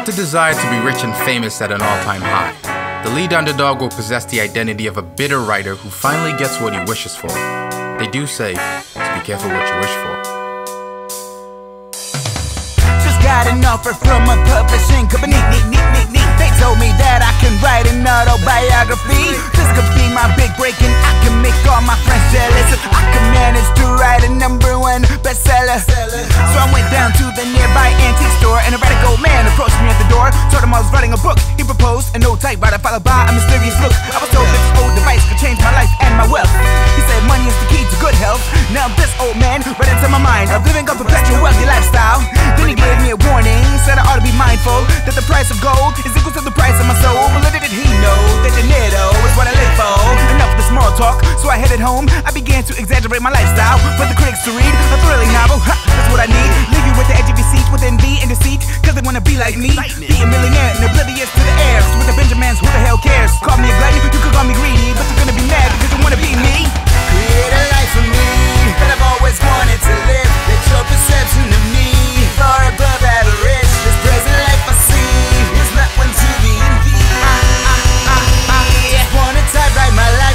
With the desire to be rich and famous at an all-time high, the lead underdog will possess the identity of a bitter writer who finally gets what he wishes for. They do say to be careful what you wish for. Just got an offer from a publishing company. They told me that I can write an autobiography. This could be my big break and I can make all my friends jealous. I can manage to write a #1 bestseller. So I went down to the nearby antique store and a radical man approached me at the door. Told him I was writing a book. He proposed an old typewriter followed by a mysterious look. I was told that this old device could change my life and my wealth. He said money is the key to good health. Now this old man read into my mind of living a perpetual wealthy lifestyle. Then he gave me a warning, said I ought to be mindful that the price of gold is equal to the price of my soul. But little did he know that dinero is what I live for. Enough of the small talk, so I headed home. I began to exaggerate my lifestyle for the critics to read. A thrilling novel, that's what I need. Leave you with the edge of your seat, with envy and deceit, cause they wanna be like me. Be a millionaire and oblivious to the heirs. With the Benjamins, who the hell cares? Call me a glutton, you could call me greedy, but you're gonna be mad because you wanna be me. Create a life for me that I've always wanted to live. Let your perception of me far above average. This present life I see is not one to be envied. Just wanna typewrite my life.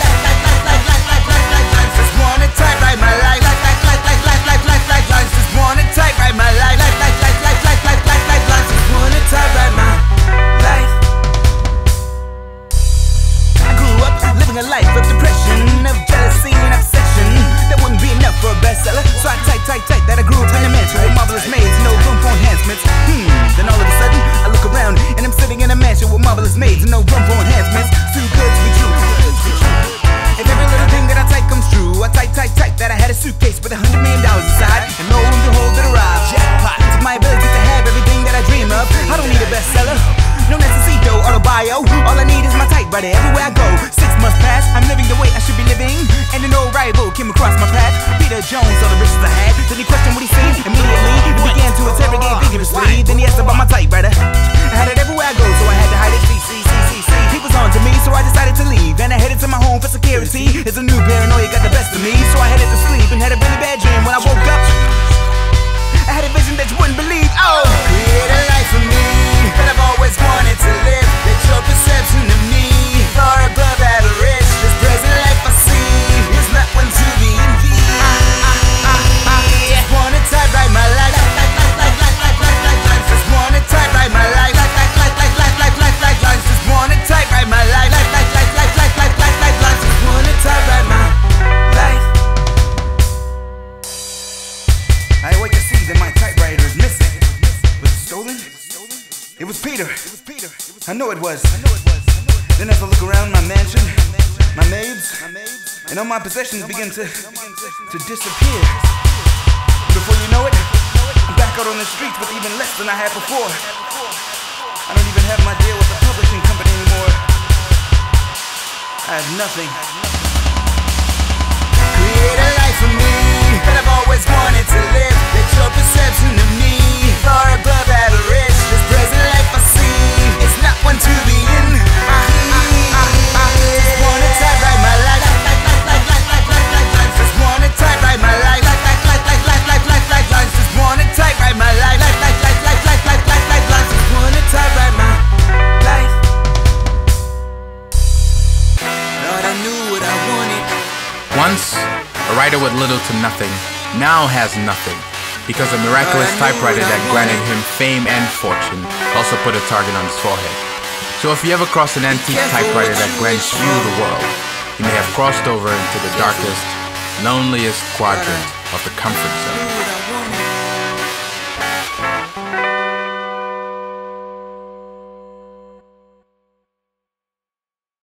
Just wanna typewrite my life. Just wanna typewrite my life. Just wanna typewrite my life. I grew up living a life of depression, of jealousy and obsession. That wouldn't be enough for a bestseller, so I type that I grew up in a mansion with marvelous maids, no room for enhancements. Then all of a sudden, I look around and I'm sitting in a mansion with marvelous maids and no room for enhancements. Too good to be true. If every little thing that I type comes true, I type that I had a suitcase with $100 million inside, and lo and behold it arrived. Jackpot! It's my ability to have everything that I dream of. I don't need a bestseller, no necesito autobio. All I need is my typewriter everywhere I go. 6 months pass, I'm living the way I should be living, and an old rival came across my path. Peter Jones, all the riches I had. Then he questioned what he seen. Immediately he began to interrogate vigorously. Then he asked about my typewriter. I had it everywhere I go, so I had to hide it. He was on to me, so I decided to leave, and I headed to my home for security. It's a new paranoia got the best of me, so I headed to sleep and had a really bad dream. When I woke up, I had a vision that you wouldn't believe. Oh, create a life for me that I've always wanted to live. Let your perception of me far above average. This present life I see is not one to be envied. Just wanna typewrite my life. Just wanna typewrite my life. Just wanna typewrite my life. Just wanna typewrite my life. I wait to see that my typewriter is missing. Was it stolen? It was Peter. I know it was. Then as I look around my mansion, my maids, and all my possessions begin to disappear. Before you know it, I'm back out on the streets with even less than I had before. I don't even have my deal with the publishing company anymore. I have nothing. Create a life for me that I've always wanted to live. Let your perception of me far above average. This present life I see is not one to be in. Just wanna typewrite my life. Just wanna typewrite my life. Just wanna typewrite my life. Just wanna typewrite my life. Thought I knew what I wanted. Once, a writer with little to nothing, now has nothing, because a miraculous typewriter that granted him fame and fortune also put a target on his forehead. So if you ever cross an antique typewriter that grants you the world, you may have crossed over into the darkest, loneliest quadrant of the comfort zone.